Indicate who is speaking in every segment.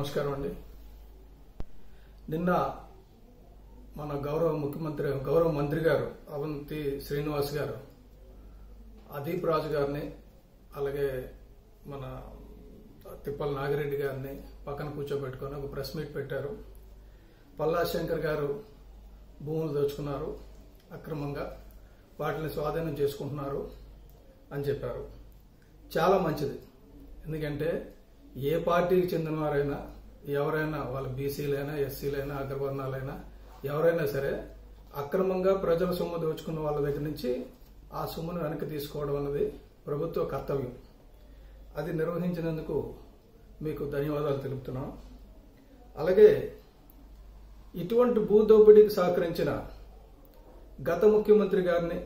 Speaker 1: నమస్కారం అండి. నిన్న మన గౌరవ మంత్రి గారు అవంతి శ్రీనివాస్ గారు అదీప్ రాజు గారిని అలాగే మన తిప్పల నాగిరెడ్డి గారిని పక్కన కూర్చోబెట్టుకొని ఒక ప్రెస్ మీట్ పెట్టారు. పల్లా శంకర్ గారు భూములు దోచుకున్నారు, అక్రమంగా వాటిని స్వాధీనం చేసుకుంటున్నారు అని చెప్పారు. చాలా మంచిది. ఎందుకంటే ఏ పార్టీకి చెందిన వారైనా ఎవరైనా వాళ్ళ బీసీలైనా ఎస్సీలైనా అగ్రవర్ణాలైనా ఎవరైనా సరే అక్రమంగా ప్రజల సొమ్ము దోచుకున్న వాళ్ళ దగ్గర నుంచి ఆ సొమ్మును వెనక్కి తీసుకోవడం అన్నది ప్రభుత్వ కర్తవ్యం. అది నిర్వహించినందుకు మీకు ధన్యవాదాలు తెలుపుతున్నాం. అలాగే ఇటువంటి భూ దోపిడీకి సహకరించిన గత ముఖ్యమంత్రి గారిని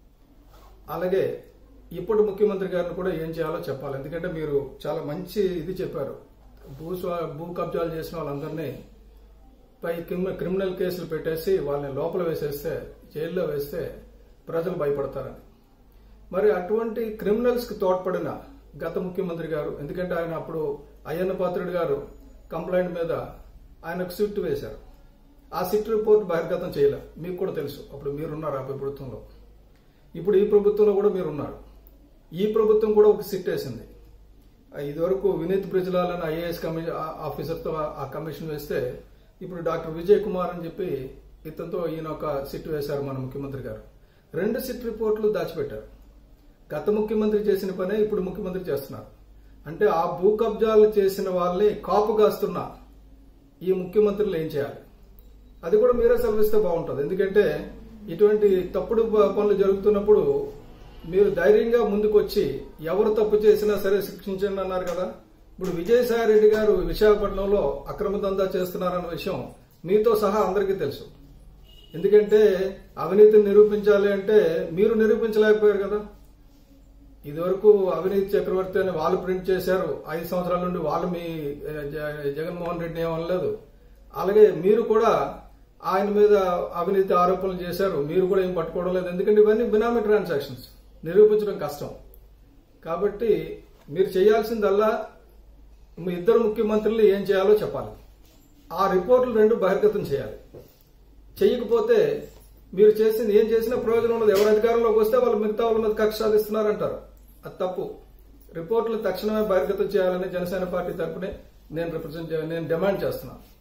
Speaker 1: అలాగే ఇప్పుడు ముఖ్యమంత్రి గారిని కూడా ఏం చేయాలో చెప్పాలి. ఎందుకంటే మీరు చాలా మంచి ఇది చెప్పారు. భూ కబ్జాలు చేసిన వాళ్ళందరినీ పై క్రిమినల్ కేసులు పెట్టేసి వాళ్ళని లోపల వేసేస్తే, జైల్లో వేస్తే ప్రజలు భయపడతారని. మరి అటువంటి క్రిమినల్స్ కి తోడ్పడిన గత ముఖ్యమంత్రి గారు, ఎందుకంటే ఆయన అప్పుడు అయ్యన్న పాత్రుడు గారు కంప్లైంట్ మీద ఆయనకు సిట్ వేశారు. ఆ సిట్ రిపోర్ట్ బహిర్గతం చేయలే. మీకు కూడా తెలుసు. అప్పుడు మీరున్నారు ఆ ప్రభుత్వంలో. ఇప్పుడు ఈ ప్రభుత్వంలో కూడా మీరున్నారు. ఈ ప్రభుత్వం కూడా ఒక సిట్ వేసింది. ఇదివరకు వినీత్ బ్రిజ్లాల్ అని ఐఏఎస్ ఆఫీసర్తో ఆ కమిషన్ వేస్తే ఇప్పుడు డాక్టర్ విజయ్ కుమార్ అని చెప్పి ఇతనితో ఈయన ఒక సిట్ వేశారు మన ముఖ్యమంత్రి గారు. 2 సిట్ రిపోర్ట్లు దాచిపెట్టారు. గత ముఖ్యమంత్రి చేసిన పనే ఇప్పుడు ముఖ్యమంత్రి చేస్తున్నారు. అంటే ఆ భూ కబ్జాలు చేసిన వాళ్ళని కాపు కాస్తున్న ఈ ముఖ్యమంత్రులు ఏం చేయాలి? అది కూడా మీరే సెలవిస్తే బాగుంటుంది. ఎందుకంటే ఇటువంటి తప్పుడు పనులు జరుగుతున్నప్పుడు మీరు ధైర్యంగా ముందుకొచ్చి ఎవరు తప్పు చేసినా సరే శిక్షించండి అన్నారు కదా. ఇప్పుడు విజయసాయి రెడ్డి గారు విశాఖపట్నంలో అక్రమ దందా చేస్తున్నారన్న విషయం మీతో సహా అందరికీ తెలుసు. ఎందుకంటే అవినీతిని నిరూపించాలి అంటే మీరు నిరూపించలేకపోయారు కదా. ఇదివరకు అవినీతి చక్రవర్తి అని వాళ్ళు ప్రింట్ చేశారు. 5 సంవత్సరాల నుండి వాళ్ళు మీ జగన్మోహన్ రెడ్డిని ఏమనలేదు. అలాగే మీరు కూడా ఆయన మీద అవినీతి ఆరోపణలు చేశారు. మీరు కూడా ఏం పట్టుకోవడం లేదు. ఎందుకంటే ఇవన్నీ బినామీ ట్రాన్సాక్షన్స్, నిరూపించడం కష్టం. కాబట్టి మీరు చేయాల్సిందల్లా మీ ఇద్దరు ముఖ్యమంత్రులు ఏం చేయాలో చెప్పాలి. ఆ రిపోర్టులు 2 బహిర్గతం చేయాలి. చేయకపోతే మీరు చేసింది ఏం చేసినా ప్రయోజనం ఉండదు. ఎవరు అధికారంలోకి వస్తే వాళ్ళు మిగతా వాళ్ళ మీద కక్ష సాధిస్తున్నారంటారు. అది తప్పు. రిపోర్టులు తక్షణమే బహిర్గతం చేయాలని జనసేన పార్టీ తరఫునే నేను డిమాండ్ చేస్తున్నాను.